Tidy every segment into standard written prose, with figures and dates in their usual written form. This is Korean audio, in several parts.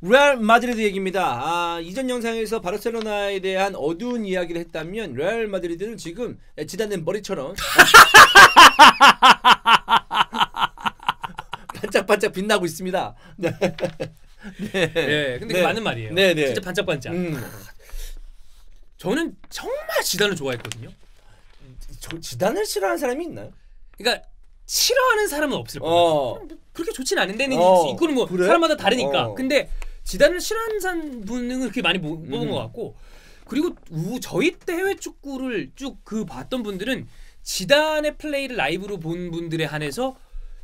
레알 마드리드 얘기입니다. 이전 영상에서 바르셀로나에 대한 어두운 이야기를 했다면 레알 마드리드는 지금 지단된 머리처럼 반짝반짝 빛나고 있습니다. 네. 네. 네. 근데 그 맞는 말이에요. 네, 네. 진짜 반짝반짝. 저는 정말 지단을 좋아했거든요. 지단을 싫어하는 사람이 있나요? 그러니까 싫어하는 사람은 없을 거예요. 그렇게 좋진 않은데 이거는 뭐 그래? 사람마다 다르니까. 근데 지단을 싫어하는 분은 그렇게 많이 뽑은 것 같고, 그리고 저희 때 해외 축구를 쭉 봤던 분들은 지단의 플레이를 라이브로 본 분들에 한해서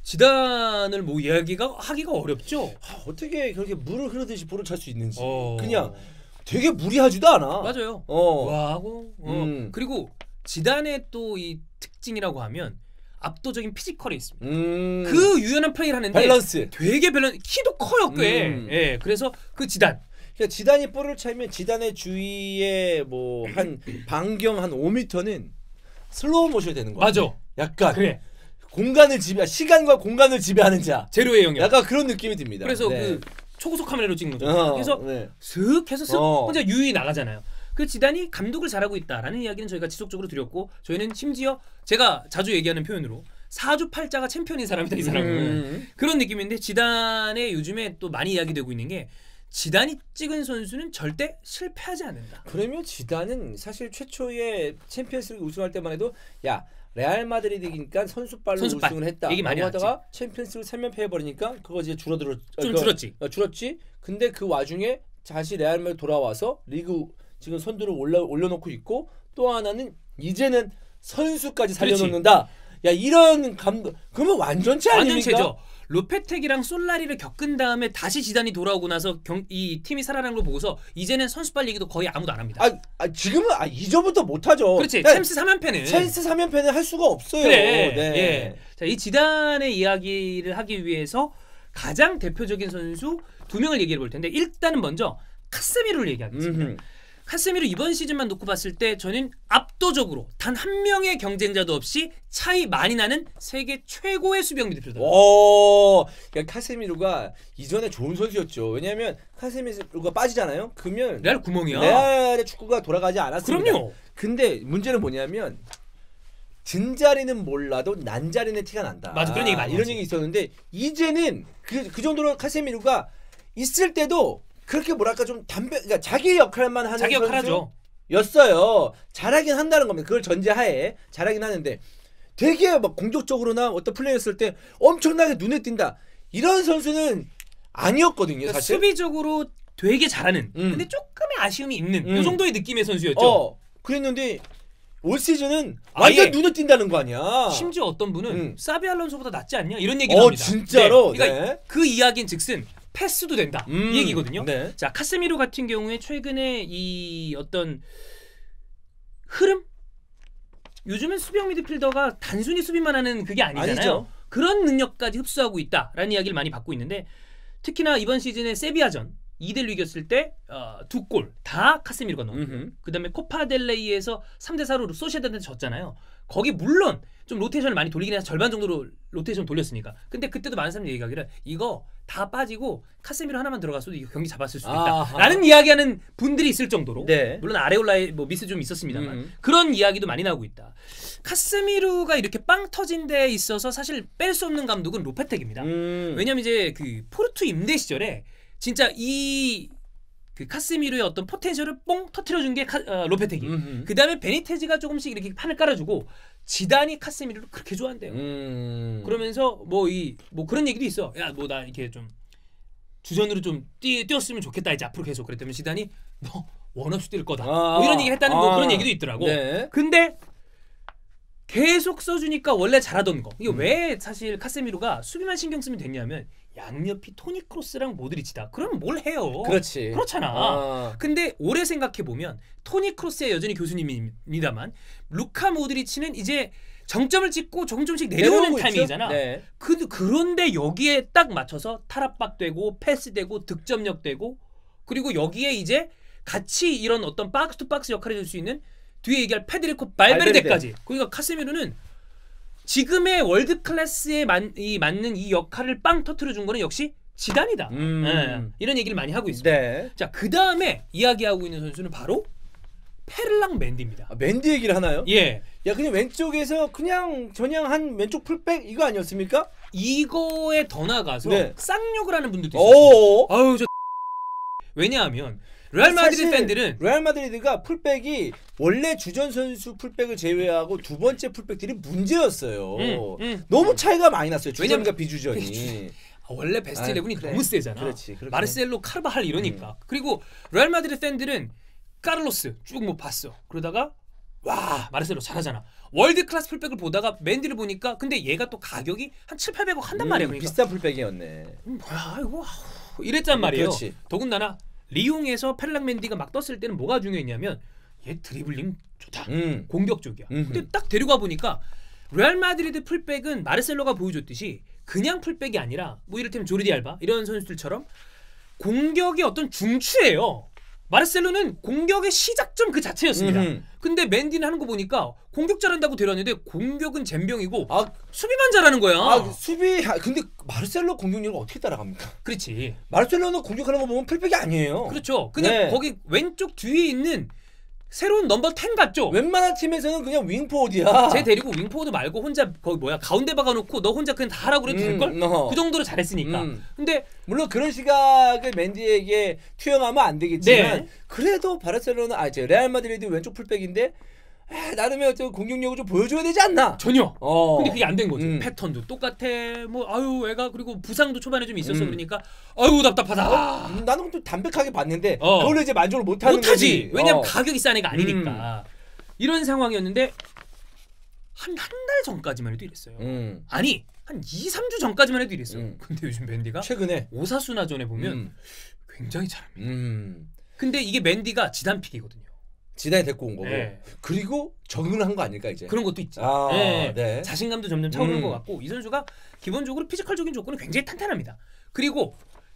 지단을 뭐 하기가 어렵죠. 어떻게 그렇게 물을 흐르듯이 볼을 찰 수 있는지. 그냥 되게 무리하지도 않아. 맞아요. 와하고 그리고 지단의 또 이 특징이라고 하면 압도적인 피지컬이 있습니다. 그 유연한 플레이를 하는데 밸런스 되게 키도 커요 꽤. 예, 그래서 그 지단. 그러니까 지단이 볼을 차면 지단의 주위에 뭐 한 반경 한 5m는 슬로우 모션이 되는 거야. 맞아. 약간 그래. 공간을 시간과 공간을 지배하는 자. 제로의 영역. 약간 그런 느낌이 듭니다. 그래서 그 초고속 카메라로 찍는 거죠. 그래서 슥 해서 슥 혼자 유유히 나가잖아요. 그 지단이 감독을 잘하고 있다라는 이야기는 저희가 지속적으로 드렸고, 저희는 심지어 제가 자주 얘기하는 표현으로 사주팔자가 챔피언인 사람이다 이 사람은. 그런 느낌인데, 지단에 요즘에 또 많이 이야기되고 있는 게 지단이 찍은 선수는 절대 실패하지 않는다. 그러면 지단은 사실 최초의 챔피언스리그 우승할 때만 해도 야 레알 마드리드니까 선수발로 우승을 했다. 얘기 많이 하다가 챔피언스리그 3연패 해버리니까 그거 이제 줄었지. 줄었지. 근데 그 와중에 다시 레알 마드리드 돌아와서 리그 지금 선두를 올려놓고 있고, 또 하나는 이제는 선수까지 살려놓는다. 야 이런 감독 그러면 완전체 아닙니까? 완전체죠. 로페텍이랑 솔라리를 겪은 다음에 다시 지단이 돌아오고 나서 이 팀이 살아나는 걸 보고서 이제는 선수발 얘기도 거의 아무도 안 합니다. 지금은 이전부터 못하죠. 그렇지. 챔스 3연패는 할 수가 없어요. 그래. 네. 예. 자, 이 지단의 이야기를 하기 위해서 가장 대표적인 선수 2명을 얘기해 볼 텐데, 일단은 먼저 카세미로를 얘기하겠습니다. 카세미로 이번 시즌만 놓고 봤을 때 저는 압도적으로 단 한 명의 경쟁자도 없이 차이 많이 나는 세계 최고의 수비형 미드필더. 그러니까 카세미로가 이전에 좋은 선수였죠. 왜냐하면 카세미로가 빠지잖아요. 그러면 레알 구멍이야. 레알의 축구가 돌아가지 않았습니다. 그럼요. 근데 문제는 뭐냐면 진자리는 몰라도 난자리는 티가 난다. 맞아, 그런 얘기 많이 이런 얘기 있었는데, 이제는 그 정도로 카세미로가 있을 때도 그렇게 뭐랄까 좀 그러니까 자기 역할만 하는 자기 역할 하죠. 였어요. 잘하긴 한다는 겁니다. 그걸 전제하에 잘하긴 하는데, 되게 막 공격적으로나 어떤 플레이였을 때 엄청나게 눈에 띈다. 이런 선수는 아니었거든요. 그러니까 사실 수비적으로 되게 잘하는, 근데 조금의 아쉬움이 있는 이 정도의 느낌의 선수였죠. 그랬는데 올 시즌은 완전 눈에 띈다는 거 아니야. 심지어 어떤 분은 사비 알론소보다 낫지 않냐 이런 얘기도 합니다. 진짜로? 네. 그러니까 그 이야기인 즉슨 패스도 된다 이 얘기거든요. 네. 자, 카세미로 같은 경우에 최근에 이 어떤 흐름, 요즘은 수비형 미드필더가 단순히 수비만 하는 그게 아니잖아요. 아니죠. 그런 능력까지 흡수하고 있다라는 이야기를 많이 받고 있는데, 특히나 이번 시즌에 세비야전 2대1로 이겼을 때 2골 다 카세미로가 넣었고, 그 다음에 코파델레이에서 3대4로 소시에다한테 졌잖아요. 거기 물론 좀 로테이션을 많이 돌리긴 해서 절반 정도로 로테이션 돌렸으니까. 근데 그때도 많은 사람들이 얘기하기를 이거 다 빠지고 카세미로 하나만 들어갔어도 이거 경기 잡았을 수도 있다 라는 이야기하는 분들이 있을 정도로, 물론 아레올라의 뭐 미스 좀 있었습니다만 그런 이야기도 많이 나오고 있다. 카세미로가 이렇게 빵 터진 데 있어서 사실 뺄 수 없는 감독은 로페텍입니다. 왜냐면 이제 그 포르투 임대 시절에 진짜 그 카세미로의 어떤 포텐셜을 뽕 터트려준 게 로페텍이. 그 다음에 베니테즈가 조금씩 이렇게 판을 깔아주고, 지단이 카세미로를 그렇게 좋아한대요. 그러면서 뭐 그런 얘기도 있어. 야, 뭐 나 이렇게 좀 주전으로 좀 뛰었으면 좋겠다 이제 앞으로 계속. 그랬더니 지단이 너 원없이 뛸 거다. 뭐 이런 얘기 했다는 뭐 그런 얘기도 있더라고. 네. 근데 계속 써주니까 원래 잘하던 거. 이게 왜 사실 카세미로가 수비만 신경 쓰면 됐냐면, 양옆이 토니 크로스랑 모드리치다. 그럼 뭘 해요? 그렇지. 그렇잖아. 근데 오래 생각해 보면 토니 크로스의 여전히 교수님입니다만, 루카 모드리치는 이제 정점을 찍고 조금씩 내려오는 타이밍이잖아. 네. 그런데 여기에 딱 맞춰서 탈압박되고 패스되고 득점력되고, 그리고 여기에 이제 같이 이런 어떤 박스 투 박스 역할을 해줄 수 있는 뒤에 얘기할 페데리코 발베르데까지. 그러니까 카세미로는 지금의 월드 클래스에 맞는 이 역할을 빵 터트려 준 거는 역시 지단이다. 이런 얘기를 많이 하고 있습니다. 네. 자, 그 다음에 이야기하고 있는 선수는 바로 페를랑 맨디입니다. 아, 맨디 얘기를 하나요? 예. 야, 그냥 왼쪽에서 그냥 전향한 왼쪽 풀백 이거 아니었습니까? 이거에 더 나가서 네. 쌍욕을 하는 분들도 있어요. 오. 아유, 왜냐하면 레알 마드리드 사실 팬들은 레알 마드리드가 풀백이 원래 주전 선수 풀백을 제외하고 두 번째 풀백들이 문제였어요. 너무 차이가 많이 났어요. 주전과 비주전이. 원래 베스트 11이 그래. 너무 세잖아. 그렇지. 마르셀로, 카르바할 이러니까. 그리고 레알 마드리드 팬들은 카를로스 쭉 못 봤어. 그러다가 와, 마르셀로 잘하잖아. 월드 클래스 풀백을 보다가 맨디를 보니까 근데 얘가 또 가격이 한 7, 800억 한단 말이야. 그러니까. 비싼 풀백이었네. 뭐야 이거 이랬단 말이에요. 그렇지. 더군다나 리옹에서 페를랑 맨디가 막 떴을 때는 뭐가 중요했냐면 얘 드리블링 좋다. 공격 쪽이야. 근데 딱 데리고 와 보니까 레알 마드리드 풀백은 마르셀로가 보여줬듯이 그냥 풀백이 아니라 뭐 이를테면 조르디 알바 이런 선수들처럼 공격의 어떤 중추예요. 마르셀로는 공격의 시작점 그 자체였습니다. 근데 맨디는 하는 거 보니까 공격 잘한다고 데려왔는데 공격은 젬병이고 수비만 잘하는 거야. 수비. 근데 마르셀로 공격력을 어떻게 따라갑니까? 그렇지. 마르셀로는 공격하는 거 보면 풀백이 아니에요. 그렇죠. 그냥 네. 거기 왼쪽 뒤에 있는 새로운 넘버 10 같죠? 웬만한 팀에서는 그냥 윙포워드야. 쟤 데리고 윙포워드 말고 혼자 거기 뭐야 가운데 박아놓고 너 혼자 그냥 다 하라고 그래도 될걸? 그 정도로 잘했으니까. 근데 물론 그런 시각을 맨디에게 투영하면 안 되겠지만 네. 그래도 바르셀로나 레알 마드리드 왼쪽 풀백인데 나름의 어떤 공격력을 좀 보여줘야 되지 않나? 전혀. 근데 그게 안 된 거지. 패턴도 똑같아. 뭐 아유 애가 그리고 부상도 초반에 좀 있었어 그러니까 아유 답답하다. 나는 좀 담백하게 봤는데 그걸로 이제 만족을 못하는 거지. 왜냐면 가격이 싼 애가 아니니까. 이런 상황이었는데 한 달 전까지만 해도 이랬어요. 아니 한 2, 3주 전까지만 해도 이랬어요. 근데 요즘 맨디가 최근에 오사수나전에 보면 굉장히 잘합니다. 근데 이게 맨디가 지단 픽이거든요. 지단이 데리고 온 거고. 네. 그리고 적응을 한 거 아닐까 이제. 그런 것도 있죠. 네. 자신감도 점점 차오르는 것 같고 이 선수가 기본적으로 피지컬적인 조건이 굉장히 탄탄합니다. 그리고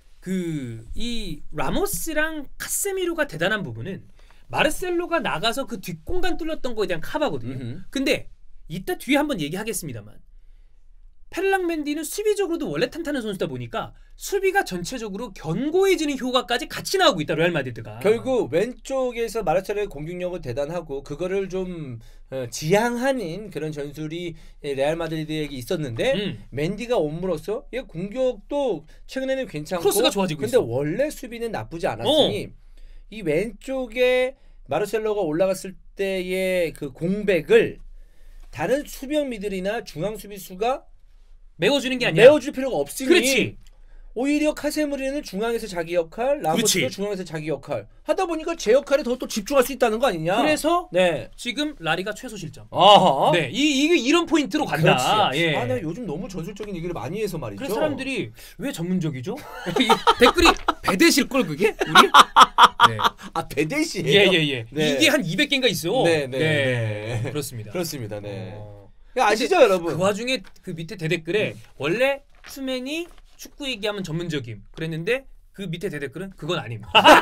이 라모스랑 카세미로가 대단한 부분은 마르셀로가 나가서 그 뒷공간 뚫렸던 거에 대한 카바거든요. 근데 이따 뒤에 한번 얘기하겠습니다만 페를랑 맨디는 수비적으로도 원래 탄탄한 선수다 보니까 수비가 전체적으로 견고해지는 효과까지 같이 나오고 있다. 레알 마드리드가. 결국 왼쪽에서 마르셀로의 공격력은 대단하고 그거를 좀 지향하는 그런 전술이 레알 마드리드에게 있었는데 맨디가 옴으로써 얘 공격도 최근에는 괜찮고 크로스가 좋아지고 근데 있어. 원래 수비는 나쁘지 않았으니 이 왼쪽에 마르셀로가 올라갔을 때의 그 공백을 다른 수비형 미들이나 중앙 수비수가 메워주는 게 아니야. 메워줄 필요가 없으니 그렇지. 오히려 카세미르는 중앙에서 자기 역할, 라모스도 그렇지. 중앙에서 자기 역할 하다 보니까 제 역할에 더 또 집중할 수 있다는 거 아니냐. 그래서 네. 지금 라리가 최소 실점. 아하. 네, 이게 이런 포인트로 간다. 그렇지. 예. 나 요즘 너무 전술적인 얘기를 많이 해서 말이죠. 그래서 사람들이 왜 전문적이죠? 댓글이 배대실 걸 그게 우리? 네. 배대시예요. 예. 네. 이게 한 200개인가 있어. 네. 그렇습니다. 그렇습니다. 네. 아시죠, 여러분? 그 와중에 그 밑에 대댓글에 원래 투맨이 축구 얘기하면 전문적임 그랬는데 그 밑에 대댓글은 그건 아님.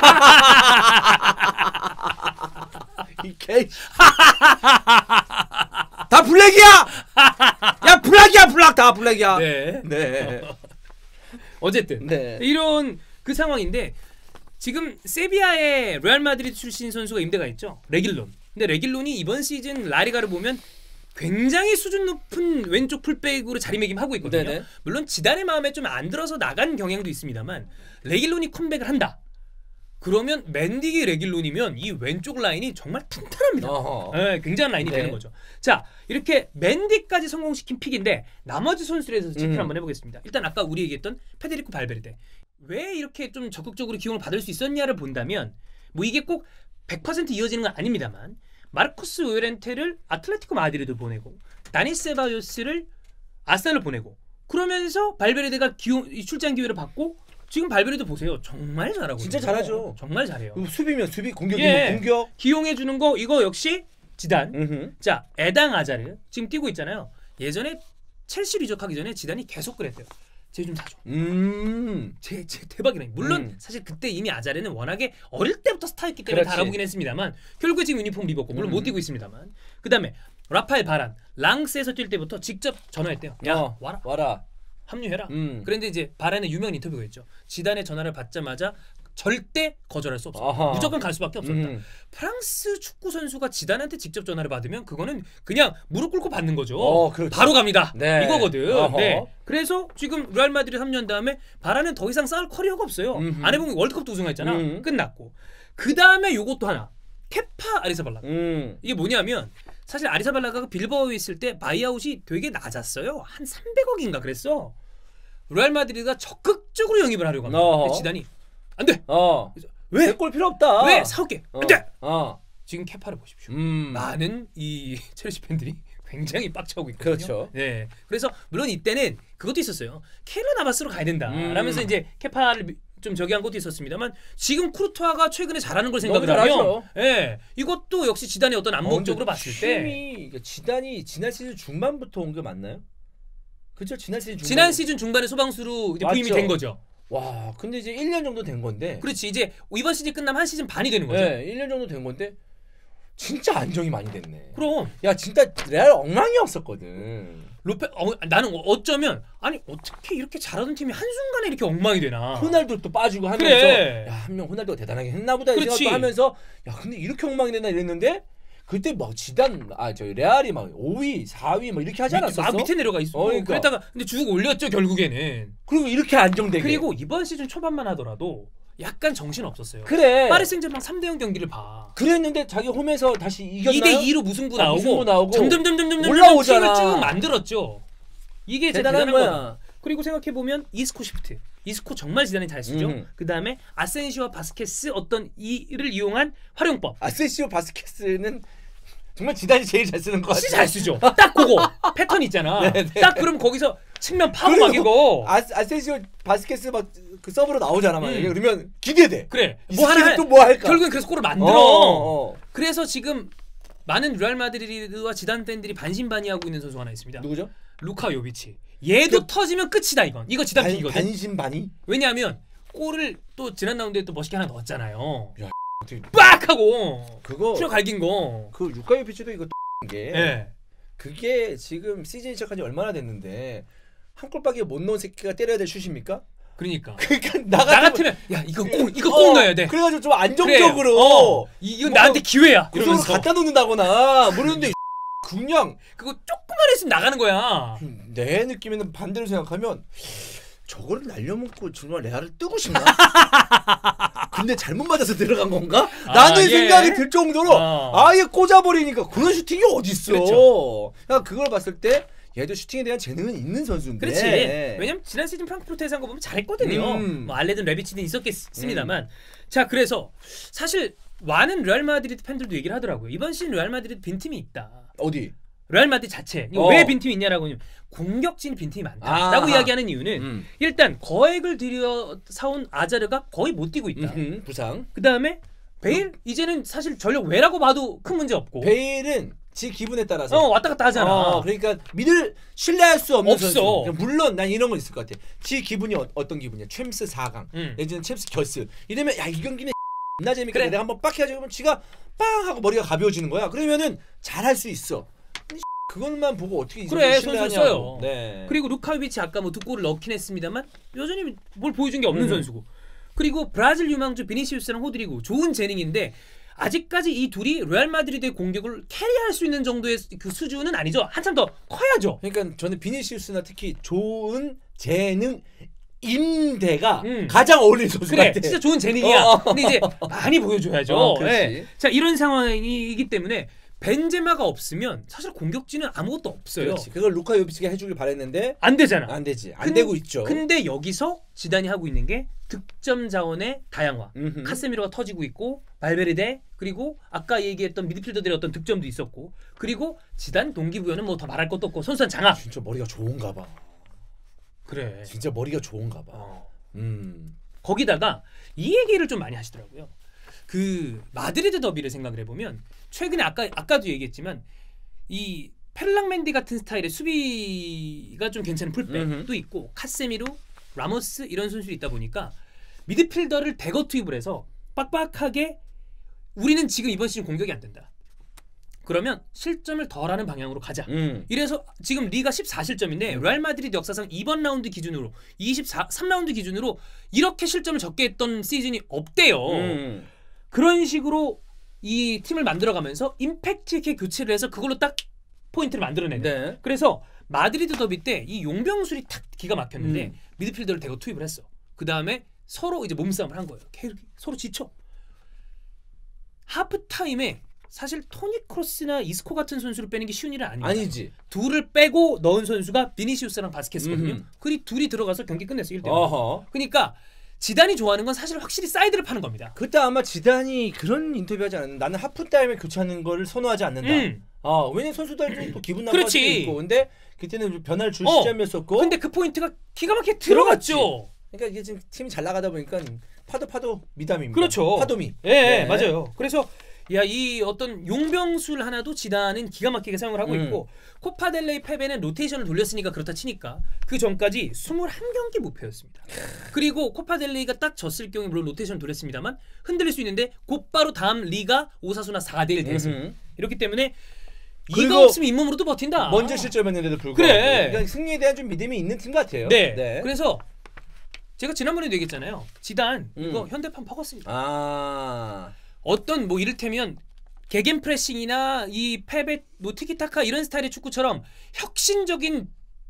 이게 다 블랙이야. 야 블랙이야 블랙 다 블랙이야. 네. 어쨌든 네. 이런 그 상황인데 지금 세비야의 레알 마드리드 출신 선수가 임대가 있죠. 레길론. 근데 레길론이 이번 시즌 라리가를 보면 굉장히 수준 높은 왼쪽 풀백으로 자리매김하고 있거든요. 네네. 물론 지단의 마음에 좀 안 들어서 나간 경향도 있습니다만 레길론이 컴백을 한다. 그러면 맨디기 레길론이면 이 왼쪽 라인이 정말 탄탄합니다. 네, 굉장한 라인이 되는 거죠. 자, 이렇게 맨디까지 성공시킨 픽인데 나머지 선수들에 대해서 체크를 한번 해보겠습니다. 일단 아까 우리 얘기했던 페데리코 발베르데. 왜 이렇게 좀 적극적으로 기용을 받을 수 있었냐를 본다면 뭐 이게 꼭 100% 이어지는 건 아닙니다만 마르코스 요렌테를 아틀레티코 마드리드 보내고 다니 세바요스를 아스날로 보내고 그러면서 발베르데가 출장 기회를 받고 지금 발베르데 보세요. 정말 잘하고 진짜 있어요. 잘하죠. 정말 잘해요. 수비면 수비, 공격이면 공격. 기용해 주는 거 이거 역시 지단. 자, 에당 아자르 지금 뛰고 있잖아요. 예전에 첼시를 이적하기 전에 지단이 계속 그랬대요. 쟤 좀 사줘. 쟤 대박이네. 물론 사실 그때 이미 아자르는 워낙에 어릴 때부터 스타였기 때문에 다 알아보긴 했습니다만 결국에 지금 유니폼을 입었고 물론 못 뛰고 있습니다만 그 다음에 라파엘 바란 랑스에서 뛸 때부터 직접 전화했대요. 야 와라. 합류해라. 그런데 이제 바란의 유명한 인터뷰가 있죠. 지단의 전화를 받자마자 절대 거절할 수 없었다. 아하. 무조건 갈 수밖에 없었다. 프랑스 축구 선수가 지단한테 직접 전화를 받으면 그거는 그냥 무릎 꿇고 받는 거죠. 그렇죠. 바로 갑니다. 네. 이거거든. 어허. 네. 그래서 지금 레알 마드리드 3년 다음에 바란은 더 이상 쌓을 커리어가 없어요. 안 해보면 월드컵도 우승했잖아. 끝났고. 그 다음에 요것도 하나. 케파 아리자발라가. 이게 뭐냐면 사실 아리자발라가 빌바오에 있을 때 바이아웃이 되게 낮았어요. 한 300억인가 그랬어. 레알 마드리드가 적극적으로 영입을 하려고 합니다. 근데 지단이 안 돼. 왜? 골 필요 없다. 왜? 사올게. 안 돼. 지금 케파를 보십시오. 많은 이 첼시 팬들이 굉장히 빡쳐하고 있거든요. 그렇죠. 네. 그래서 물론 이때는 그것도 있었어요. 케일러 나바스로 가야 된다. 라면서 이제 케파를 좀 저기 한 것도 있었습니다만 지금 쿠르투아가 최근에 잘하는 걸 생각을 하면 예. 이것도 역시 지단의 어떤 암묵적으로 봤을 때 지단이 지난 시즌 중반부터 온 게 맞나요? 그렇죠. 지난 시즌 중반에 소방수로 이제 부임이 된 거죠. 와, 근데 이제 1년 정도 된 건데. 그렇지. 이제 이번 시즌 끝나면 한 시즌 반이 되는 거죠. 네, 1년 정도 된 건데 진짜 안정이 많이 됐네. 그럼 야, 진짜 레알 엉망이었었거든. 나는 어쩌면 아니 어떻게 이렇게 잘하던 팀이 한순간에 이렇게 엉망이 되나. 호날두 또 빠지고 하면서 그래. 야, 한 명 호날두가 대단하게 했나 보다 이 그렇지. 생각도 하면서 야, 근데 이렇게 엉망이 됐나 이랬는데 그때 막 지단 저희 레알이 막 5위, 4위 막 이렇게 하지 않았었어? 밑에 내려가 있어. 그러니까. 그랬다가 근데 쭉 올렸죠 결국에는. 그리고 이렇게 안정되게. 그리고 이번 시즌 초반만 하더라도 약간 정신 없었어요. 그래. 파리 생제르맹 3대0 경기를 봐. 그랬는데 자기 홈에서 다시 이겼나요? 2대2로 무승부 나오고 점점 올라오잖아. 팀을 쭉 만들었죠. 이게 대단한 거야. 그리고 생각해 보면 이스코 시프트. 이스코 정말 지단이 잘 쓰죠. 그 다음에 아센시오와 바스케스 어떤 이를 이용한 활용법. 아센시오 바스케스는 정말 지단이 제일 잘 쓰는 것 같아요. 진짜 잘 쓰죠. 딱 그거 패턴 있잖아. 딱 그럼 거기서 측면 파고 막 이거. 아센시오 바스케스 막 그 서브로 나오잖아. 그러면 기대돼. 그래. 뭐 하나 또 뭐 할까? 결국엔 그래서 골을 만들어. 그래서 지금 많은 레알 마드리드와 지단 팬들이 반신반의하고 있는 선수 하나 있습니다. 누구죠? 루카 요비치. 얘도 터지면 끝이다 이건. 이거 지단 픽이거든. 반신반의? 왜냐하면 골을 또 지난 라운드에 또 멋있게 하나 넣었잖아요. 야, 빡 하고 그거 풀어 갈긴 거. 그 루카 요비치도 이거 게. 네. 그게 지금 시즌 시작한 지 얼마나 됐는데 한 골밖에 못 넣은 새끼가 때려야 될 슛입니까? 그러니까 나 같으면 야 이거 꼭 넣어야 돼. 그래가지고 좀 안정적으로 그래. 이건 나한테 기회야. 이러면서 갖다 놓는다거나 모르는데 그냥 그거 조금만 했으면 나가는 거야. 내 느낌에는 반대로 생각하면 저거를 날려먹고 정말 레알을 뜨고 싶나? 근데 잘못 맞아서 들어간 건가? 라는 생각이 들 정도로 아예 꽂아버리니까 그런 슈팅이 어딨어. 그렇죠. 그러니까 그걸 봤을 때 얘도 슈팅에 대한 재능은 있는 선수인데. 그렇지. 왜냐면 지난 시즌 프랑크푸르트에서 한 거 보면 잘했거든요. 뭐 알레든 레비치는 있었겠습니다만. 자, 그래서 사실 많은 레알 마드리드 팬들도 얘기를 하더라고요. 이번 시즌 레알 마드리드 빈팀이 있다. 어디? 레알 마드리드 자체. 왜 빈팀이 있냐라고 하면 공격진 빈팀이 많다라고 이야기하는 이유는 일단 거액을 들여 사온 아자르가 거의 못 뛰고 있다. 부상. 그다음에 베일 이제는 사실 전력 외라고 봐도 큰 문제 없고. 베일은 지 기분에 따라서 왔다 갔다 하잖아. 그러니까 믿을 신뢰할 수 없는 없어. 선수. 물론 난 이런 거 있을 것 같아. 지 기분이 어떤 기분이야? 챔스 4강 내지는 챔스 결승. 이러면 야, 이 경기는 나 재밌게 그래. 내가 한번 빡 해가지고 그러면 지가 빵 하고 머리가 가벼워지는 거야. 그러면은 잘할 수 있어. 그것만 보고 어떻게 그래 선수 써요. 네. 그리고 루카비치 아까 뭐 두 골을 넣긴 했습니다만 여전히 뭘 보여준 게 없는 선수고. 그리고 브라질 유망주 비니시우스랑 호드리고 좋은 재능인데 아직까지 이 둘이 레알 마드리드의 공격을 캐리할 수 있는 정도의 그 수준은 아니죠. 한참 더 커야죠. 그러니까 저는 비니시우스나 특히 좋은 재능 임대가 가장 어울리는 선수 그래, 같아. 진짜 좋은 재능이야. 근데 이제 많이 보여줘야죠. 네. 자, 이런 상황이기 때문에 벤제마가 없으면 사실 공격진은 아무것도 없어요. 그렇지. 그걸 루카 요비치가 해주길 바랬는데 안 되잖아. 안 되지. 안 되고 있죠. 근데 여기서 지단이 하고 있는 게 득점 자원의 다양화. 카세미로가 터지고 있고 발베르데 그리고 아까 얘기했던 미드필더들의 어떤 득점도 있었고 그리고 지단 동기부여는 뭐 더 말할 것도 없고 선수한 장악. 진짜 머리가 좋은가 봐. 그래. 진짜 머리가 좋은가 봐. 거기다가 이 얘기를 좀 많이 하시더라고요. 그 마드리드 더비를 생각을 해보면 최근에 아까도 얘기했지만 이 페르랑멘디 같은 스타일의 수비가 좀 괜찮은 풀백도 있고 카세미로, 라모스 이런 선수들이 있다 보니까 미드필더를 대거 투입을 해서 빡빡하게 우리는 지금 이번 시즌 공격이 안 된다. 그러면 실점을 덜하는 방향으로 가자. 이래서 지금 리가 14실점인데 레알 마드리드 역사상 이번 라운드 기준으로 3라운드 기준으로 이렇게 실점을 적게 했던 시즌이 없대요. 그런 식으로 이 팀을 만들어가면서 임팩트 있게 교체를 해서 그걸로 딱 포인트를 만들어내는. 네. 그래서 마드리드 더비 때 이 용병술이 탁 기가 막혔는데 미드필더를 대거 투입을 했어. 그 다음에 서로 이제 몸싸움을 한 거예요. 서로 지쳐. 하프 타임에 사실 토니 크로스나 이스코 같은 선수를 빼는 게 쉬운 일은 아닙니다. 아니지. 둘을 빼고 넣은 선수가 비니시우스랑 바스케스거든요. 그리 둘이 들어가서 경기 끝냈어 1대0. 그러니까 지단이 좋아하는 건 사실 확실히 사이드를 파는 겁니다. 그때 아마 지단이 그런 인터뷰하지 않았나? 나는 하프 타임에 교체하는 거를 선호하지 않는다. 왜냐면 선수들도 또 기분 나빠질 수 있고. 근데 그때는 변화를 줄 시점이었었고. 근데 그 포인트가 기가 막히게 들어갔죠. 그러니까 이게 지금 팀이 잘 나가다 보니까 파도 미담입니다. 그렇죠. 파도미. 네, 맞아요. 그래서 이 어떤 용병술 하나도 지단은 기가 막히게 사용을 하고 있고 코파델레이 패배는 로테이션을 돌렸으니까 그렇다 치니까 그 전까지 21경기 무패였습니다. 그리고 코파델레이가 딱 졌을 경우에 물론 로테이션 돌렸습니다만 흔들릴 수 있는데 곧바로 다음 리가 오사수나 4대1 대승. 이렇기 때문에 이거 없으면 잇몸으로도 버틴다. 먼저 실점했는데도 불구하고. 그래. 그러니까 승리에 대한 좀 믿음이 있는 팀 같아요. 네. 그래서 제가 지난번에도 얘기했잖아요. 지단 이거 현대판 퍼갔습니다. 어떤 뭐 이를테면 개겐 프레싱이나 이 패배 뭐 티키타카 이런 스타일의 축구처럼 혁신적인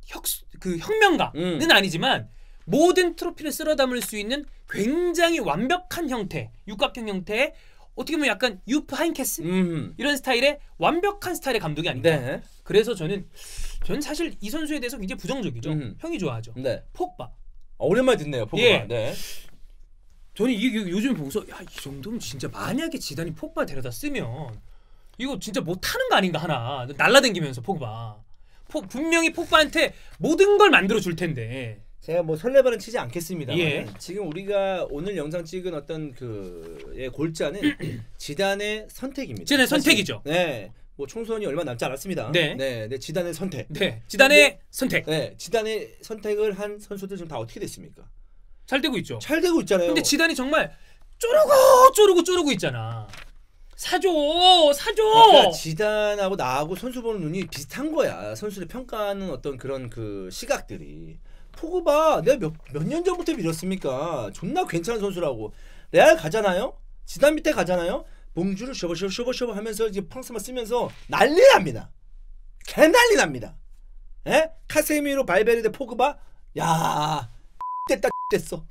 혁명가는 아니지만 모든 트로피를 쓸어 담을 수 있는 굉장히 완벽한 형태, 육각형 형태의 어떻게 보면 약간 유프 하인케스 이런 스타일의 완벽한 스타일의 감독이 아닌가. 네. 그래서 저는 사실 이 선수에 대해서 굉장히 부정적이죠. 형이 좋아하죠. 네. 폭바. 오랜만에 듣네요. 폭바. 예. 네. 저는 이게 요즘 보고서 이 정도면 진짜 만약에 지단이 폭바 데려다 쓰면 이거 진짜 못하는 거 아닌가 하나. 날라다니면서 폭바. 분명히 폭바한테 모든 걸 만들어 줄 텐데. 제가 뭐 설레발은 치지 않겠습니다. 예. 지금 우리가 오늘 영상 찍은 어떤 골자는 지단의 선택입니다. 지단의 사실. 선택이죠. 네. 뭐 총선이 얼마 남지 않았습니다. 네. 지단의 선택. 네. 지단의 선택. 네. 지단의 선택을 한 선수들 지금 다 어떻게 됐습니까? 잘 되고 있죠. 잘 되고 있잖아요. 근데 지단이 정말 쪼르고 있잖아. 사줘. 그러니까 지단하고 나하고 선수 보는 눈이 비슷한 거야. 선수를 평가하는 어떤 그런 그 시각들이. 포그바 내가 몇 년 전부터 믿었습니까? 존나 괜찮은 선수라고. 레알 가잖아요. 지단 밑에 가잖아요. 봉주를 쇼버 하면서 이제 프랑스만 쓰면서 난리 납니다. 개 난리 납니다. 에? 카세미로 발베르데 포그바 야 됐어.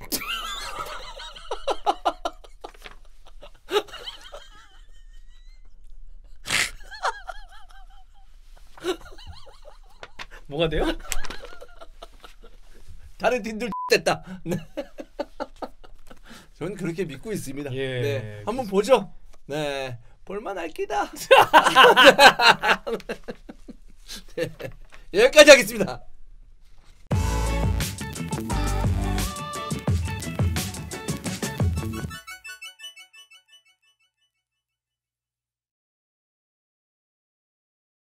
뭐가 돼요? 다른 팀들 됐다. 저는 그렇게 믿고 있습니다. 예. 네, 한번 보죠. 네, 볼만할 기다. 네, 여기까지 하겠습니다.